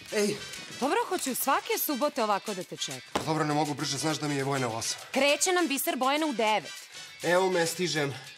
Ej. Dobro, hoću svake subote ovako da te čekam. Dobro, ne mogu brže, znaš da mi je Vojna u 8. Kreće nam biser Bojana u 9. Evo me, stižem.